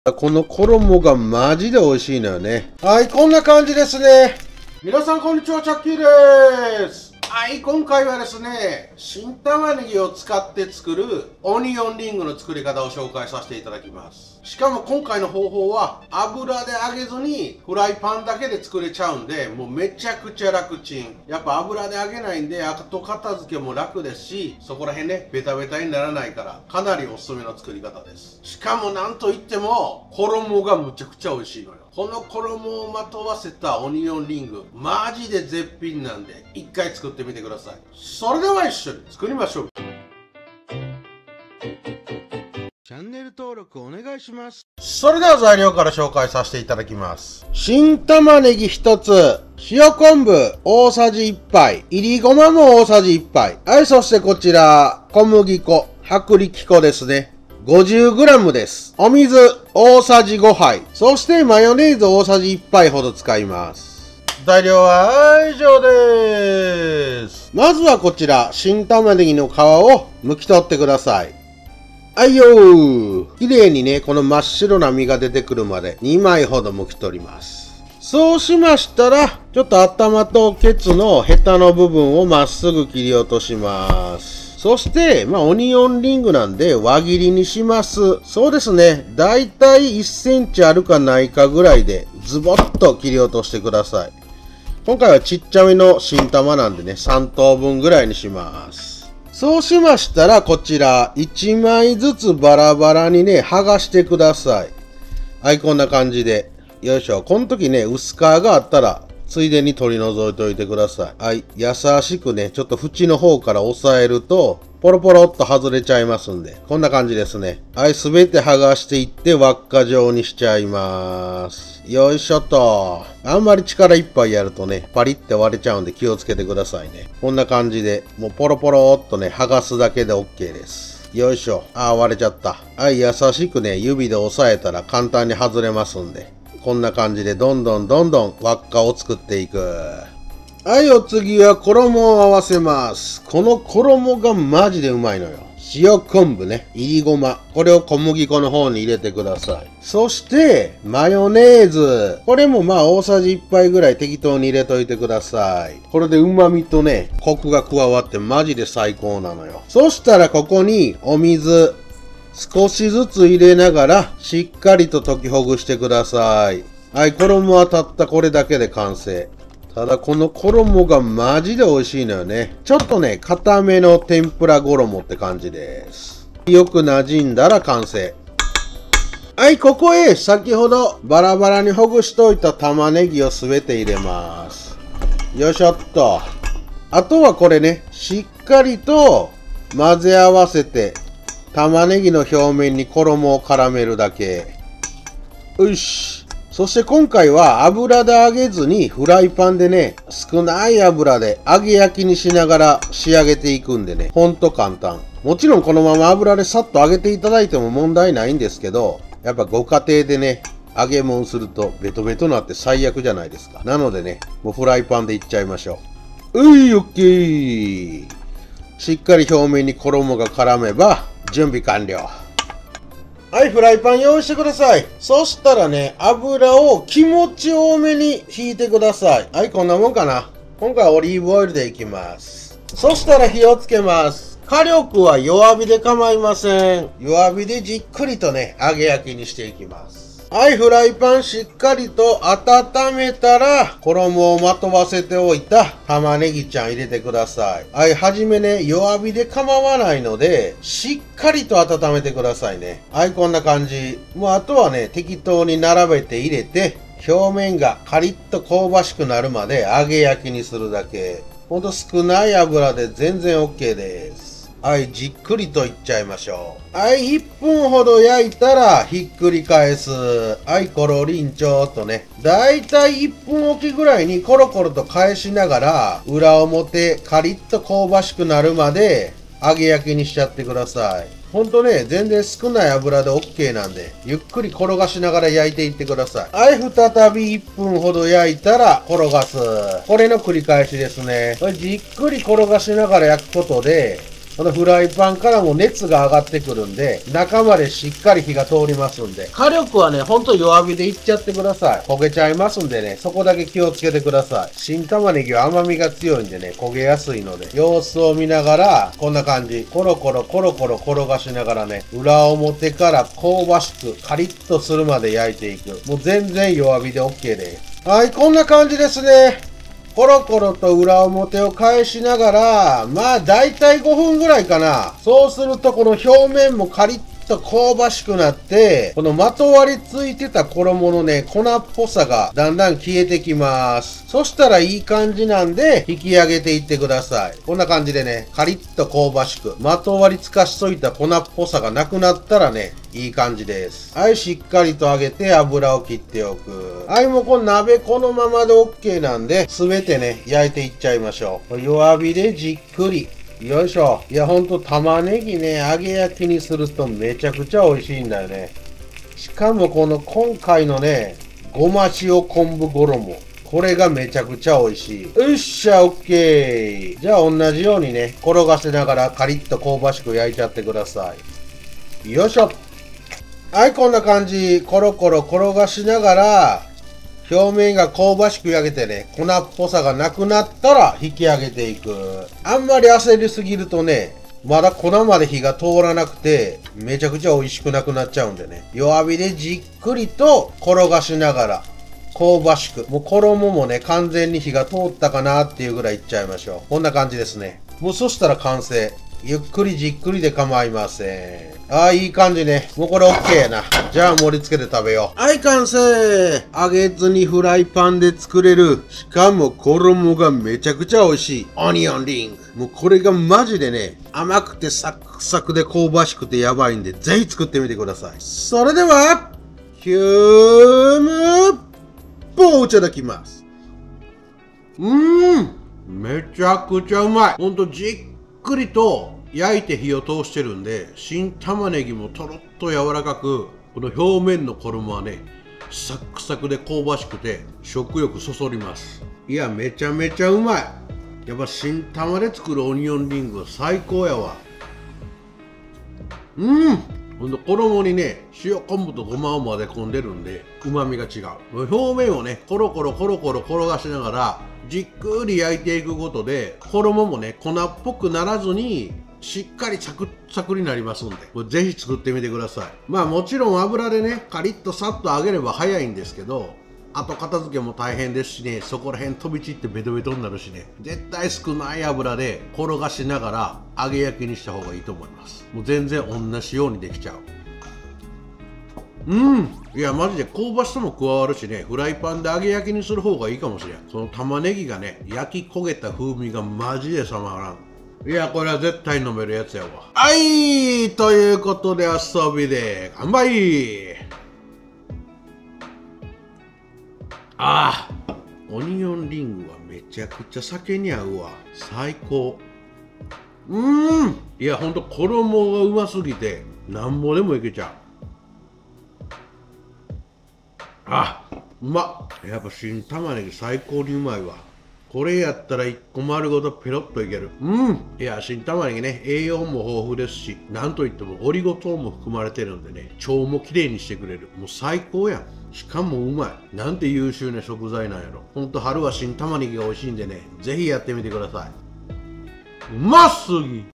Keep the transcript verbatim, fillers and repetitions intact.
この衣がマジで美味しいのよね。はい、こんな感じですね。皆さんこんにちは、チャッキーです。はい、今回はですね、新玉ねぎを使って作るオニオンリングの作り方を紹介させていただきます。しかも今回の方法は油で揚げずにフライパンだけで作れちゃうんで、もうめちゃくちゃ楽ちん。やっぱ油で揚げないんで後片付けも楽ですし、そこら辺ね、ベタベタにならないからかなりおすすめの作り方です。しかもなんといっても衣がむちゃくちゃ美味しいのよ。この衣をまとわせたオニオンリング、マジで絶品なんで一回作ってみてください。それでは一緒に作りましょう。チャンネル登録お願いします。それでは材料から紹介させていただきます。新玉ねぎひとつ、塩昆布大さじいっぱい、いりごまも大さじいっぱい。はい、そしてこちら、小麦粉、薄力粉ですね。ごじゅうグラム です。お水大さじごはい。そしてマヨネーズ大さじいっぱいほど使います。材料は以上です。まずはこちら、新玉ねぎの皮を剥き取ってください。はいよー。綺麗にね、この真っ白な実が出てくるまでにまいほど剥き取ります。そうしましたら、ちょっと頭とケツのヘタの部分をまっすぐ切り落とします。そして、まあ、オニオンリングなんで輪切りにします。そうですね。だいたいいっセンチあるかないかぐらいでズボッと切り落としてください。今回はちっちゃめの新玉なんでね、さんとうぶんぐらいにします。そうしましたら、こちらいちまいずつバラバラにね、剥がしてください。はい、こんな感じで。よいしょ。この時ね、薄皮があったら、ついでに取り除いておいてください。はい。優しくね、ちょっと縁の方から押さえると、ポロポロっと外れちゃいますんで、こんな感じですね。はい。すべて剥がしていって輪っか状にしちゃいます。よいしょと。あんまり力いっぱいやるとね、パリって割れちゃうんで気をつけてくださいね。こんな感じで、もうポロポロっとね、剥がすだけで OK です。よいしょ。あー、割れちゃった。はい。優しくね、指で押さえたら簡単に外れますんで。こんな感じでどんどんどんどん輪っかを作っていく。はい、お次は衣を合わせます。この衣がマジでうまいのよ。塩昆布ね、いりごま。これを小麦粉の方に入れてください。そして、マヨネーズ。これもまあ大さじいっぱいぐらい適当に入れといてください。これで旨味とね、コクが加わってマジで最高なのよ。そしたらここにお水。少しずつ入れながらしっかりと溶きほぐしてください。はい、衣はたったこれだけで完成。ただこの衣がマジで美味しいのよね。ちょっとね、固めの天ぷら衣って感じです。よく馴染んだら完成。はい、ここへ先ほどバラバラにほぐしといた玉ねぎをすべて入れます。よいしょっと。あとはこれね、しっかりと混ぜ合わせて玉ねぎの表面に衣を絡めるだけ。よし。そして今回は油で揚げずにフライパンでね、少ない油で揚げ焼きにしながら仕上げていくんでね、ほんと簡単。もちろんこのまま油でさっと揚げていただいても問題ないんですけど、やっぱご家庭でね、揚げ物するとベトベトなって最悪じゃないですか。なのでね、もうフライパンでいっちゃいましょう。うい、オッケー。しっかり表面に衣が絡めば、準備完了。はい、フライパン用意してください。そしたらね、油を気持ち多めに引いてください。はい、こんなもんかな。今回はオリーブオイルでいきます。そしたら火をつけます。火力は弱火で構いません。弱火でじっくりとね、揚げ焼きにしていきます。はい、フライパンしっかりと温めたら、衣をまとわせておいた玉ねぎちゃん入れてください。はい、はじめね、弱火で構わないので、しっかりと温めてくださいね。はい、こんな感じ。もうあとはね、適当に並べて入れて、表面がカリッと香ばしくなるまで揚げ焼きにするだけ。ほんと少ない油で全然 OK です。はい、じっくりといっちゃいましょう。はい、いっぷんほど焼いたらひっくり返す。はい、コロリンちょっとね。だいたいいっぷんおきぐらいにコロコロと返しながら、裏表カリッと香ばしくなるまで揚げ焼きにしちゃってください。ほんとね、全然少ない油で OK なんで、ゆっくり転がしながら焼いていってください。はい、再びいっぷんほど焼いたら転がす。これの繰り返しですね。これじっくり転がしながら焼くことで、 このフライパンからも熱が上がってくるんで、中までしっかり火が通りますんで、火力はね、ほんと弱火でいっちゃってください。焦げちゃいますんでね、そこだけ気をつけてください。新玉ねぎは甘みが強いんでね、焦げやすいので、様子を見ながら、こんな感じ、コロコロコロコロ転がしながらね、裏表から香ばしく、カリッとするまで焼いていく。もう全然弱火で OK です。はい、こんな感じですね。コロコロと裏表を返しながら、まあだいたいごふんぐらいかな。そうするとこの表面もカリッと香ばしくなって、このまとわりついてた衣のね、粉っぽさがだんだん消えてきます。そしたらいい感じなんで、引き上げていってください。こんな感じでね、カリッと香ばしく、まとわりつかしといた粉っぽさがなくなったらね、いい感じです。はい、しっかりと揚げて油を切っておく。はい、もうこの鍋このままで OK なんで、すべてね、焼いていっちゃいましょう。弱火でじっくり。よいしょ。いや、ほんと玉ねぎね、揚げ焼きにするとめちゃくちゃ美味しいんだよね。しかもこの今回のね、ごま塩昆布衣。これがめちゃくちゃ美味しい。よっしゃ、オッケー。じゃあ同じようにね、転がしながらカリッと香ばしく焼いちゃってください。よいしょ。はい、こんな感じ。コロコロ転がしながら、表面が香ばしく焼けてね、粉っぽさがなくなったら引き上げていく。あんまり焦りすぎるとね、まだ粉まで火が通らなくて、めちゃくちゃ美味しくなくなっちゃうんでね。弱火でじっくりと転がしながら、香ばしく。もう衣もね、完全に火が通ったかなっていうぐらいいっちゃいましょう。こんな感じですね。もうそしたら完成。ゆっくりじっくりで構いません。ああ、いい感じね。もうこれ OK やな。じゃあ盛り付けて食べよう。はい、完成。揚げずにフライパンで作れる。しかも衣がめちゃくちゃ美味しい。オニオンリング。もうこれがマジでね、甘くてサクサクで香ばしくてやばいんで、ぜひ作ってみてください。それでは、ヒュームボーいただきます。うーん。めちゃくちゃうまい。ほんとじっくりと焼いて火を通してるんで、新玉ねぎもとろっと柔らかく、この表面の衣はね、サックサクで香ばしくて食欲そそります。いや、めちゃめちゃうまい。やっぱ新玉で作るオニオンリングは最高やわ。うん、ほんと衣にね、塩昆布とごまを混ぜ込んでるんで旨味が違う。表面をね、コロコロコロコロ転がしながらじっくり焼いていくことで、衣もね、粉っぽくならずにしっかりサクッサクになりますんで、これぜひ作ってみてください。まあもちろん油でね、カリッとさっと揚げれば早いんですけど、後片付けも大変ですしね、そこら辺飛び散ってベトベトになるしね、絶対少ない油で転がしながら揚げ焼きにした方がいいと思います。もう全然同じようにできちゃう。うん、いやマジで香ばしさも加わるしね、フライパンで揚げ焼きにする方がいいかもしれん。その玉ねぎがね、焼き焦げた風味がマジで様らん。いや、これは絶対飲めるやつやわ。はい、ということで遊びで乾杯。ああ、オニオンリングはめちゃくちゃ酒に合うわ。最高。うーん、いやほんと衣がうますぎてなんぼでもいけちゃう。あ、うまっ。やっぱ新玉ねぎ最高にうまいわ。これやったらいっこ丸ごとペロッといける。うん。いや、新玉ねぎね、栄養も豊富ですし、なんといってもオリゴ糖も含まれてるんでね、腸もきれいにしてくれる。もう最高やん。しかもうまい。なんて優秀な食材なんやろ。ほんと春は新玉ねぎが美味しいんでね、ぜひやってみてください。うますぎ。